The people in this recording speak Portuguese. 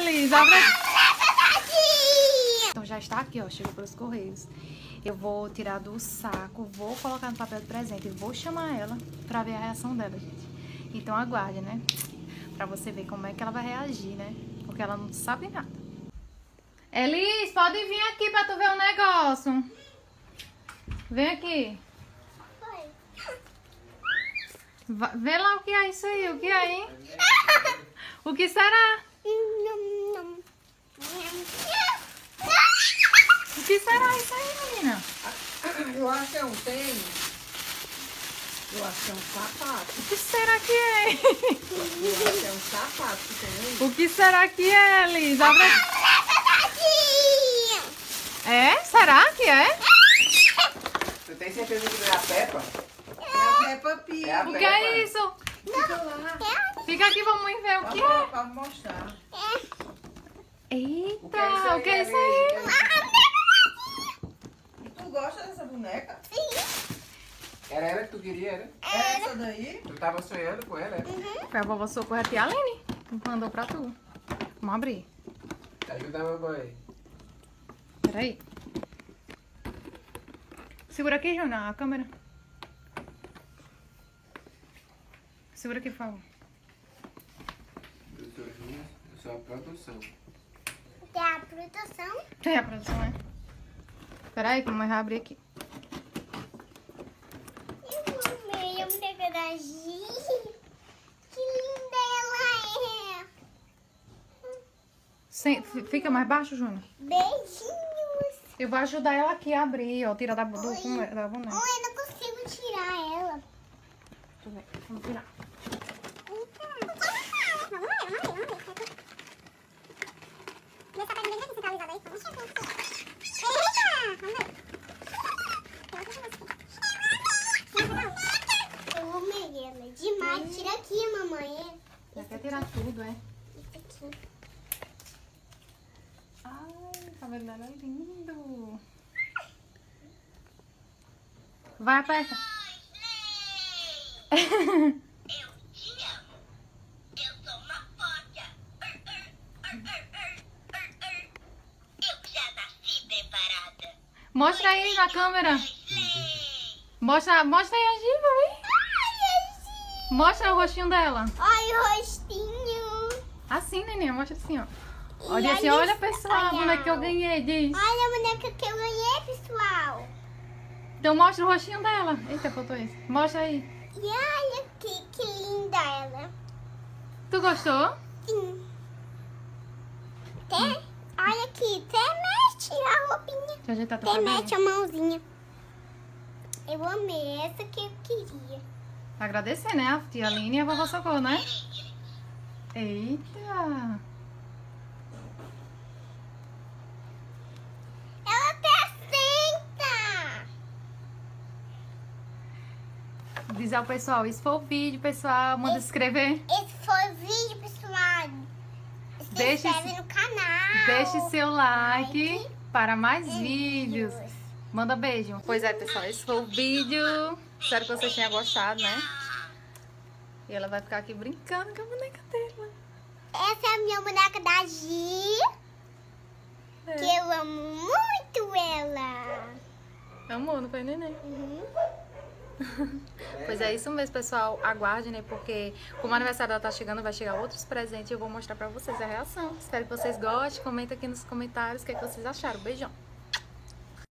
eles? Abre. Então já está aqui, ó. Chegou pelos correios. Eu vou tirar do saco, vou colocar no papel de presente e vou chamar ela pra ver a reação dela, gente. Então aguarde, né? Pra você ver como é que ela vai reagir, né? Porque ela não sabe nada. Elis, pode vir aqui pra tu ver um negócio. Vem aqui. Vê lá o que é isso aí, o que é, hein? O que será? O que será isso aí, menina? Eu acho que é um tênis. Eu acho que é um sapato. O que será que é? Eu acho que é um sapato que tem aí. O que será que é, Elis? Abre. É? Será que é? Você tem certeza que não é a Peppa? É a Peppa Pig. É a O que é isso? Fica lá. Fica aqui, vamos ver o que é. Pra mostrar. Eita, O que é isso aí, o que é isso aí? Tu gosta dessa boneca? Era ela que tu queria, né? É essa daí? Tu tava sonhando com ela, né? Foi a vovó Socorro, a tia Aline, que mandou pra tu. Vamos abrir. Ajuda a mamãe. Peraí. Segura aqui, Jona, a câmera. Segura aqui, por favor. Eu sou Júnior, eu sou a produção. Tem a produção. Tem a produção, né? Peraí, que a mamãe vai abrir aqui. Eu amei a boneca da Gi. Que linda ela é. Fica mais baixo, Júnior. Beijinhos. Eu vou ajudar ela aqui a abrir, ó. Tirar da boneca. Oi, eu não consigo tirar ela. Deixa eu ver. Vamos tirar. Eu amei ela demais. Tira aqui, mamãe. Já quer tirar tudo, é? Isso aqui. Ai, o cabelo dela é lindo. Vai, aperta. Mostra aí na câmera. Mostra aí a Giva, hein? Mostra o rostinho dela. Olha o rostinho. Assim, neném. Mostra assim, ó. Olha assim, olha pessoal, a boneca que eu ganhei, diz. Olha a boneca que eu ganhei, pessoal. Então mostra o rostinho dela. Eita, faltou esse. Mostra aí. E olha que linda ela. Tu gostou? Sim. Até, olha aqui, até mexe a roupinha. Deixa eu ajeitar teu Até cabelo. mete a mãozinha. Eu amei essa que eu queria. Agradecer, né? A tia Aline e a vovó Socorro, né? Eita. Ela até senta. Diz ao pessoal, esse foi o vídeo, pessoal. Manda se inscrever. Esse foi o vídeo, pessoal. Se Deixa inscreve no canal. Deixe seu like para mais vídeos. Manda beijo. Pois é, pessoal, esse foi o vídeo. Espero que vocês tenham gostado, né? E ela vai ficar aqui brincando com a boneca dela. Essa é a minha boneca da Gi. Que eu amo muito ela. Amor, não foi, neném? Uhum. Pois é isso mesmo, pessoal. Aguarde, né? Porque como o aniversário dela tá chegando, vai chegar outros presentes e eu vou mostrar pra vocês a reação. Espero que vocês gostem. Comenta aqui nos comentários o que, é que vocês acharam. Beijão.